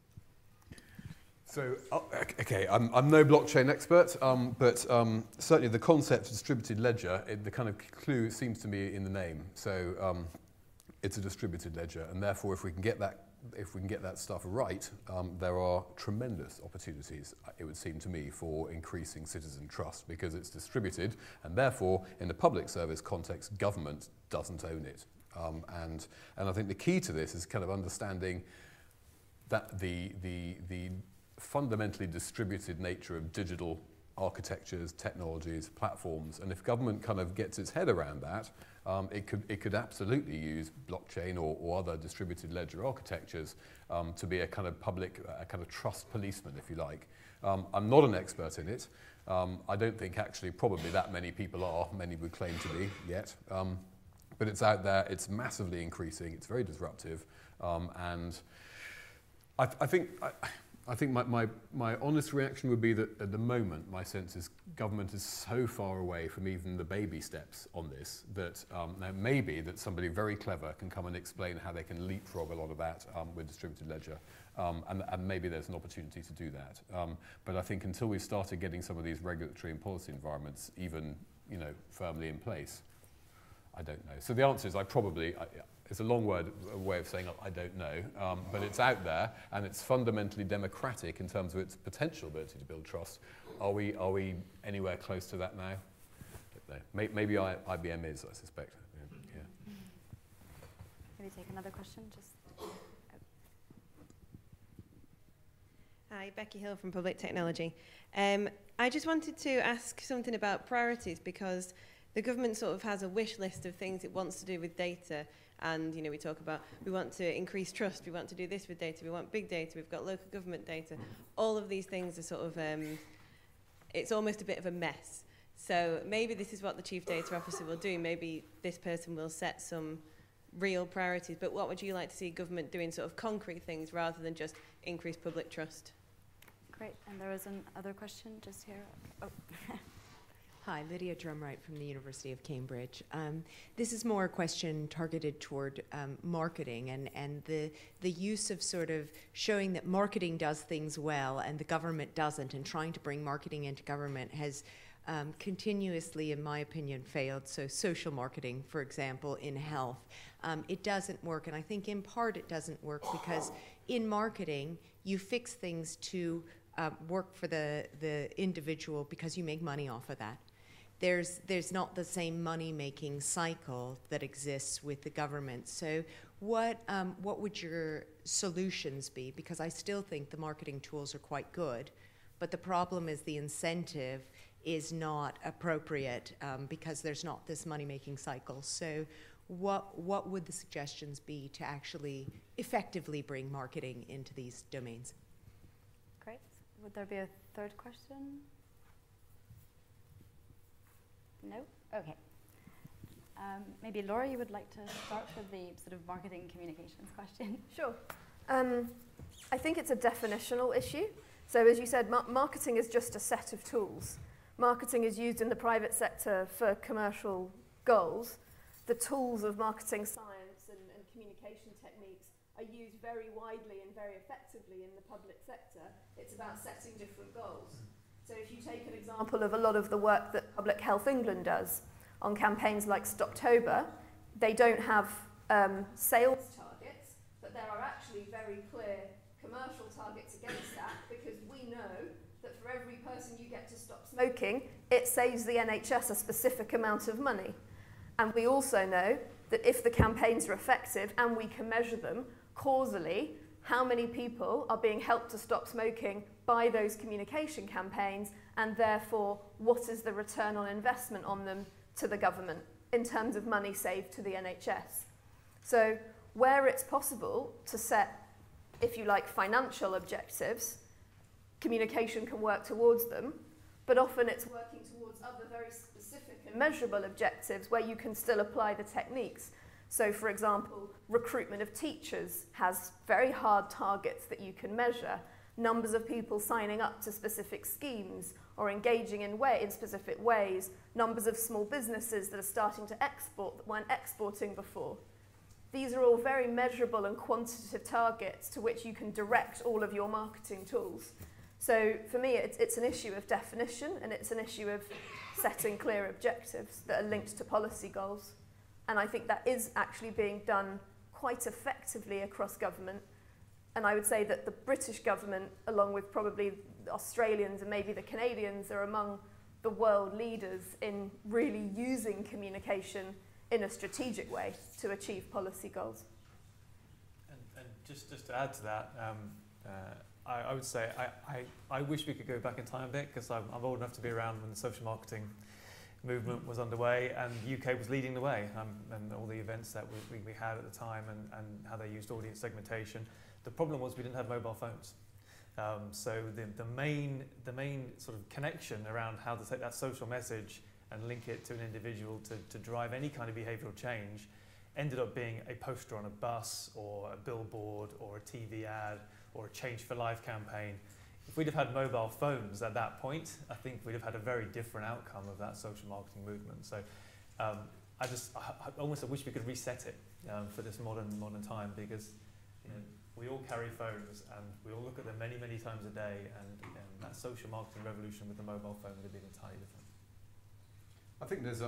So, okay, I'm no blockchain expert, but certainly the concept of distributed ledger, the kind of clue seems to me in the name. So it's a distributed ledger, and therefore if we can get that stuff right, there are tremendous opportunities, it would seem to me, for increasing citizen trust, because it's distributed, and therefore, in the public service context, government doesn't own it. And I think the key to this is kind of understanding that the fundamentally distributed nature of digital architectures, technologies, platforms, and if government kind of gets its head around that, it could absolutely use blockchain or other distributed ledger architectures to be a kind of public, a kind of trust policeman, if you like. I'm not an expert in it. I don't think actually probably that many people are, many would claim to be yet. But it's out there, it's massively increasing, it's very disruptive, and I think my honest reaction would be that at the moment, my sense is government is so far away from even the baby steps on this that now maybe that somebody very clever can come and explain how they can leapfrog a lot of that with distributed ledger, and maybe there's an opportunity to do that. But I think until we've started getting some of these regulatory and policy environments even, you know, firmly in place, I don't know. So the answer is it's a long way of saying I don't know, but it's out there and it's fundamentally democratic in terms of its potential ability to build trust. Are we anywhere close to that now? I don't know. Maybe IBM is, I suspect. Yeah. Maybe take another question. Hi, Becky Hill from Public Technology. I just wanted to ask something about priorities, because the government sort of has a wish list of things it wants to do with data. And, you know, we talk about, we want to increase trust, we want to do this with data, we want big data, we've got local government data. All of these things are sort of, it's almost a bit of a mess. So maybe this is what the Chief Data Officer will do. Maybe this person will set some real priorities. But what would you like to see government doing, sort of concrete things rather than just increase public trust? Great. And there was another question just here. Oh. Hi, Lydia Drumright from the University of Cambridge. This is more a question targeted toward marketing and the use of sort of showing that marketing does things well and the government doesn't, and trying to bring marketing into government has continuously, in my opinion, failed. So social marketing, for example, in health, it doesn't work. And I think in part it doesn't work because in marketing, you fix things to work for the individual because you make money off of that. There's not the same money-making cycle that exists with the government. So what would your solutions be? Because I still think the marketing tools are quite good, but the problem is the incentive is not appropriate because there's not this money-making cycle. So what would the suggestions be to actually effectively bring marketing into these domains? Great. Would there be a third question? No? Okay. Maybe Laura, you would like to start with the sort of marketing communications question? Sure. I think it's a definitional issue. So as you said, marketing is just a set of tools. Marketing is used in the private sector for commercial goals. The tools of marketing science and communication techniques are used very widely and very effectively in the public sector. It's about setting different goals. So if you take an example of a lot of the work that Public Health England does on campaigns like Stoptober, they don't have sales targets, but there are actually very clear commercial targets against that, because we know that for every person you get to stop smoking, it saves the NHS a specific amount of money. And we also know that if the campaigns are effective and we can measure them causally, how many people are being helped to stop smoking by those communication campaigns, and therefore what is the return on investment on them to the government in terms of money saved to the NHS. So where it's possible to set, if you like, financial objectives, communication can work towards them, but often it's working towards other very specific and measurable objectives where you can still apply the techniques. So for example, recruitment of teachers has very hard targets that you can measure. Numbers of people signing up to specific schemes or engaging in specific ways. Numbers of small businesses that are starting to export that weren't exporting before. These are all very measurable and quantitative targets to which you can direct all of your marketing tools. So for me, it's an issue of definition, and it's an issue of setting clear objectives that are linked to policy goals. And I think that is actually being done quite effectively across government. And I would say that the British government, along with probably the Australians and maybe the Canadians, are among the world leaders in really using communication in a strategic way to achieve policy goals. And just to add to that, I would say I wish we could go back in time a bit, because I'm old enough to be around when the social marketing movement was underway and the UK was leading the way, and all the events that we had at the time, and how they used audience segmentation. The problem was we didn't have mobile phones. So the main sort of connection around how to take that social message and link it to an individual to drive any kind of behavioural change ended up being a poster on a bus or a billboard or a TV ad or a Change for Life campaign. If we'd have had mobile phones at that point, I think we'd have had a very different outcome of that social marketing movement. So I almost wish we could reset it for this modern time, because we all carry phones and we all look at them many, many times a day, and that social marketing revolution with the mobile phone would have been entirely different. I think there's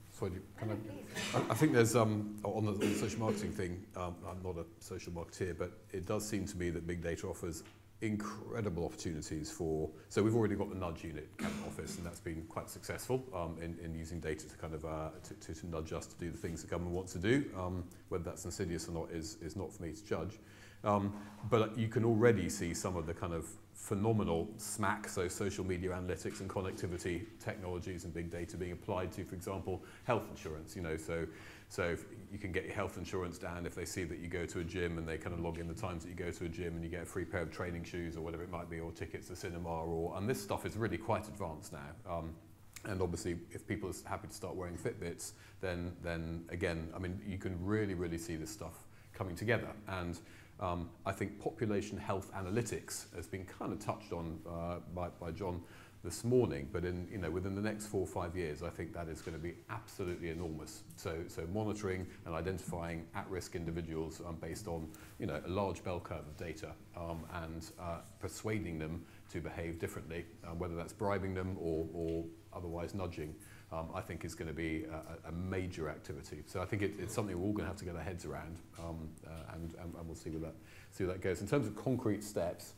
I think there's on the social marketing thing. I'm not a social marketeer, but it does seem to me that big data offers incredible opportunities for. So we've already got the nudge unit cabinet office, and that's been quite successful in using data to kind of to nudge us to do the things the government wants to do. Whether that's insidious or not is not for me to judge. But you can already see some of the kind of phenomenal SMAC, so social media analytics and connectivity technologies and big data being applied to, for example, health insurance. So if you can get your health insurance down if they see that you go to a gym, and they kind of log in the times that you go to a gym, and you get a free pair of training shoes or whatever it might be, or tickets to cinema, and this stuff is really quite advanced now. And obviously, if people are happy to start wearing Fitbits, then again, I mean, you can really see this stuff coming together. And I think population health analytics has been kind of touched on by John this morning, but within the next 4 or 5 years, I think that is going to be absolutely enormous. So monitoring and identifying at-risk individuals based on a large bell curve of data, and persuading them to behave differently, whether that's bribing them or otherwise nudging, I think is going to be a major activity. So I think it's something we're all going to have to get our heads around, and we'll see where that goes. In terms of concrete steps,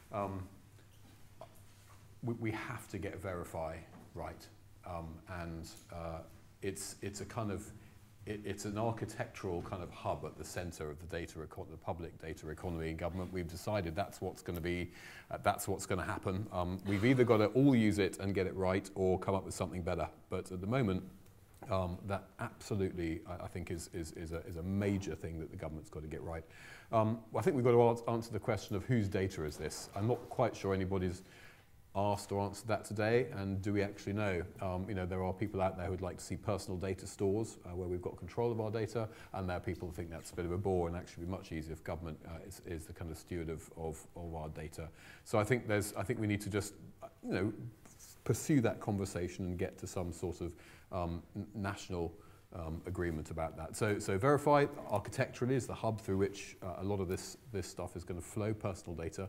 we have to get Verify right, and it's a kind of it's an architectural kind of hub at the centre of the public data economy in government. We've decided that's what's going to be, that's what's going to happen. We've either got to all use it and get it right, or come up with something better. But at the moment, that absolutely, I think, is a major thing that the government's got to get right. I think we've got to answer the question of whose data is this. I'm not quite sure anybody's asked or answered that today, and do we actually know? You know, there are people out there who'd like to see personal data stores where we've got control of our data, and there are people who think that's a bit of a bore and actually be much easier if government is the kind of steward of our data. So I think we need to just, you know, pursue that conversation and get to some sort of national agreement about that. So Verify architecturally is the hub through which a lot of this stuff is going to flow, personal data,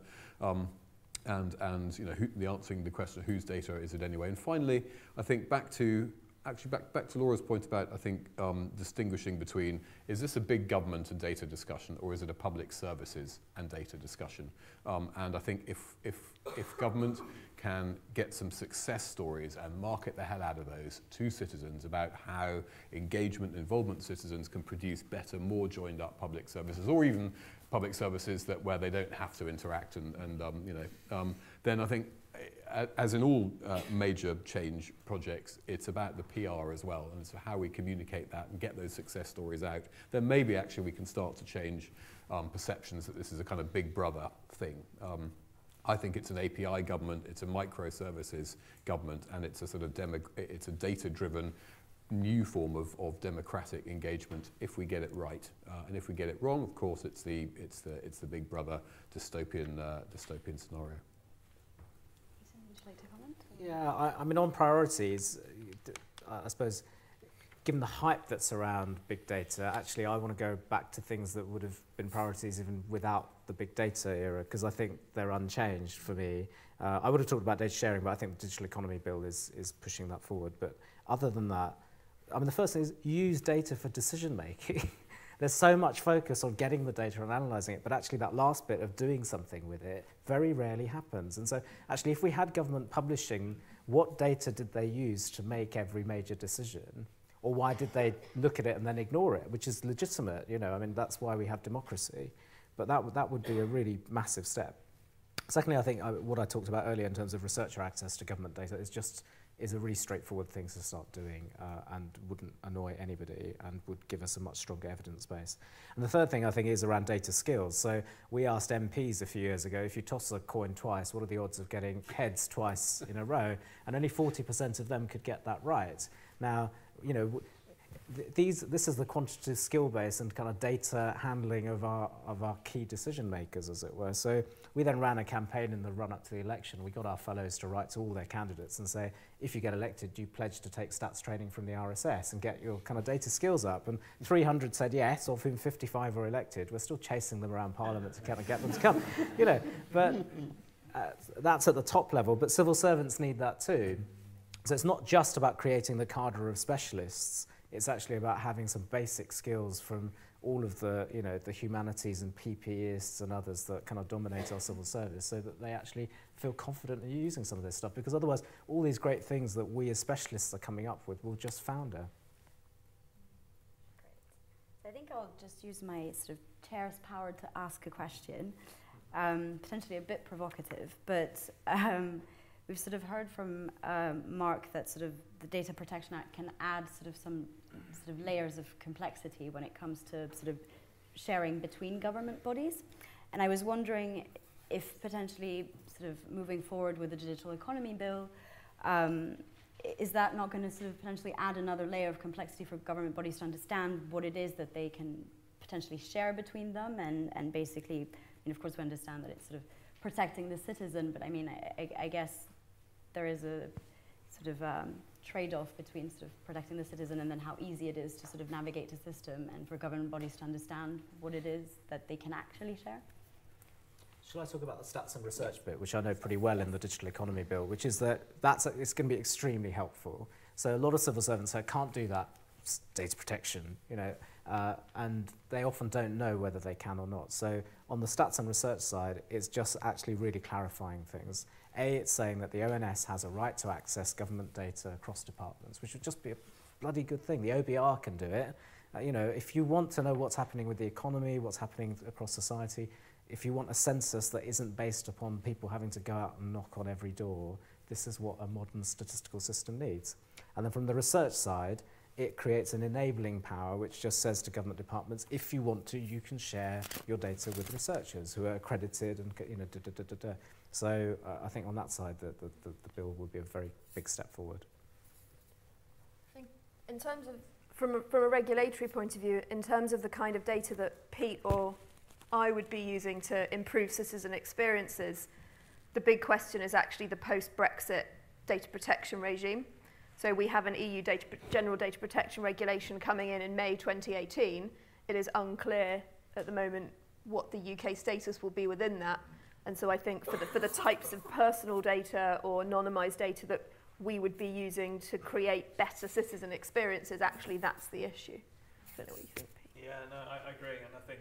and you know, the answering the question of whose data is it anyway. And finally, I think back to Laura's point about, I think, distinguishing between, is this a big government and data discussion, or is it a public services and data discussion? And I think if government can get some success stories and market the hell out of those to citizens about how engagement and involvement of citizens can produce better, more joined up public services, or even public services where they don't have to interact and you know, then I think, as in all major change projects, it's about the PR as well, and so how we communicate that and get those success stories out. Then maybe actually we can start to change perceptions that this is a kind of big brother thing. I think it's an API government, it's a microservices government, and it's a sort of it's a data-driven new form of democratic engagement if we get it right. And if we get it wrong, of course, it's the big brother dystopian scenario. Would you like to comment? Yeah, I mean, on priorities, I suppose, given the hype that's around big data, actually I want to go back to things that would have been priorities even without the big data era, because I think they're unchanged for me. I would have talked about data sharing, but I think the Digital Economy Bill is pushing that forward. But other than that, I mean, the first thing is use data for decision making. There's so much focus on getting the data and analysing it, but actually that last bit of doing something with it very rarely happens. And so actually if we had government publishing what data did they use to make every major decision, or why did they look at it and then ignore it, which is legitimate, you know, I mean, that's why we have democracy. But that would be a really massive step. Secondly, I think what I talked about earlier in terms of researcher access to government data is a really straightforward thing to start doing and wouldn't annoy anybody and would give us a much stronger evidence base. And the third thing I think is around data skills. So we asked MPs a few years ago, if you toss a coin twice, what are the odds of getting heads twice in a row? And only 40% of them could get that right. Now, you know, this is the quantitative skill base and kind of data handling of our key decision makers, as it were. So we then ran a campaign in the run-up to the election. We got our fellows to write to all their candidates and say, if you get elected, do you pledge to take stats training from the RSS and get your kind of data skills up? And 300 said yes, of whom 55 were elected. We're still chasing them around Parliament to kind of get them to come, you know. But that's at the top level, but civil servants need that too. So it's not just about creating the cadre of specialists. It's actually about having some basic skills from all of the, you know, the humanities and PPEists and others that kind of dominate our civil service, so that they actually feel confident in using some of this stuff, because otherwise all these great things that we as specialists are coming up with will just founder. Great. So I think I'll just use my sort of chair's power to ask a question, potentially a bit provocative, but we've sort of heard from Mark that sort of the Data Protection Act can add sort of some sort of layers of complexity when it comes to sort of sharing between government bodies. And I was wondering if potentially sort of moving forward with the Digital Economy Bill, is that not going to sort of potentially add another layer of complexity for government bodies to understand what it is that they can potentially share between them, and basically, I mean, of course we understand that it's sort of protecting the citizen, but I mean, I guess there is a sort of trade-off between sort of protecting the citizen and then how easy it is to sort of navigate the system and for government bodies to understand what it is that they can actually share. Shall I talk about the stats and research bit, which I know pretty well in the Digital Economy Bill, which is that it's going to be extremely helpful. So a lot of civil servants can't do that data protection, you know, and they often don't know whether they can or not. So on the stats and research side, it's just actually really clarifying things. It's saying that the ONS has a right to access government data across departments, which would just be a bloody good thing. The OBR can do it. You know, if you want to know what's happening with the economy, what's happening across society, if you want a census that isn't based upon people having to go out and knock on every door, this is what a modern statistical system needs. And then from the research side, it creates an enabling power which just says to government departments, if you want to, you can share your data with researchers who are accredited and, you know, So I think on that side, the bill would be a very big step forward. I think in terms of, from a regulatory point of view, in terms of the kind of data that Pete or I would be using to improve citizen experiences, the big question is actually the post-Brexit data protection regime. So we have an EU general data protection regulation coming in May 2018. It is unclear at the moment what the UK status will be within that. And so I think for the types of personal data or anonymised data that we would be using to create better citizen experiences, actually that's the issue. I don't know what you think, Pete. Yeah, no, I agree, and I think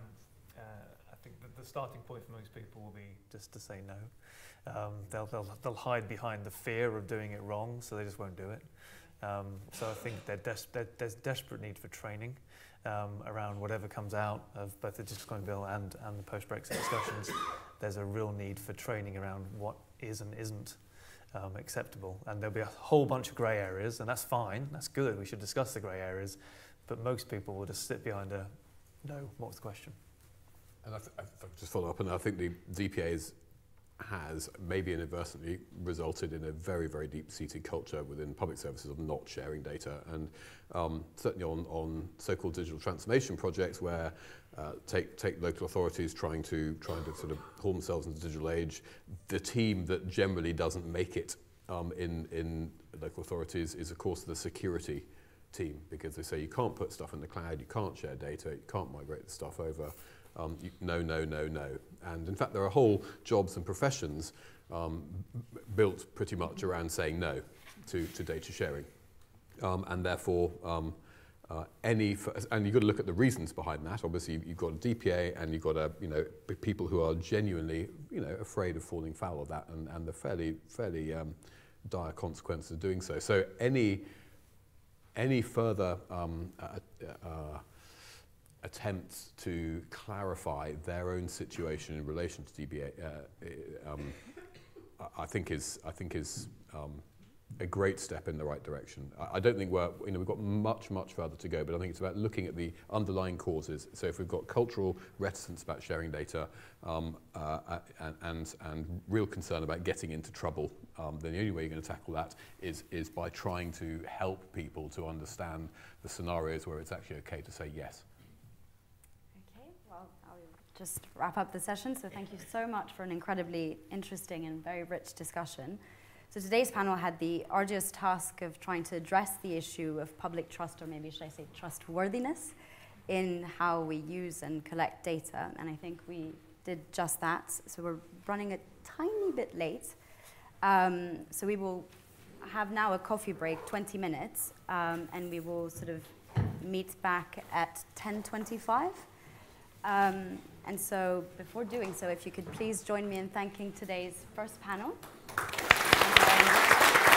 that the starting point for most people will be just to say no. They'll hide behind the fear of doing it wrong, so they just won't do it. So I think there's desperate need for training around whatever comes out of both the Digital Economy Bill and the post-Brexit discussions. There's a real need for training around what is and isn't acceptable. And there'll be a whole bunch of grey areas, and that's fine, that's good, we should discuss the grey areas, but most people will just sit behind a, no, what's the question? And I just follow up, and I think the DPA has maybe inadvertently resulted in a very, very deep-seated culture within public services of not sharing data. And certainly on so-called digital transformation projects where take local authorities trying to sort of pull themselves into the digital age, the team that generally doesn't make it in local authorities is, of course, the security team, because they say you can't put stuff in the cloud, you can't share data, you can't migrate the stuff over. No, no, no, no. And in fact, there are whole jobs and professions built pretty much around saying no to data sharing. And therefore, and you've got to look at the reasons behind that. Obviously, you've got a DPA and you've got people who are genuinely, afraid of falling foul of that and the fairly dire consequences of doing so. So any further attempts to clarify their own situation in relation to DBA, I think is a great step in the right direction. I don't think we've got much further to go, but I think it's about looking at the underlying causes. So if we've got cultural reticence about sharing data and real concern about getting into trouble, then the only way you're going to tackle that is by trying to help people to understand the scenarios where it's actually okay to say yes. Just wrap up the session. So thank you so much for an incredibly interesting and very rich discussion. So today's panel had the arduous task of trying to address the issue of public trust, or maybe should I say trustworthiness, in how we use and collect data. And I think we did just that. So we're running a tiny bit late. So we will have now a coffee break, 20 minutes, and we will sort of meet back at 10:25. And so before doing so, if you could please join me in thanking today's first panel. Thank you very much.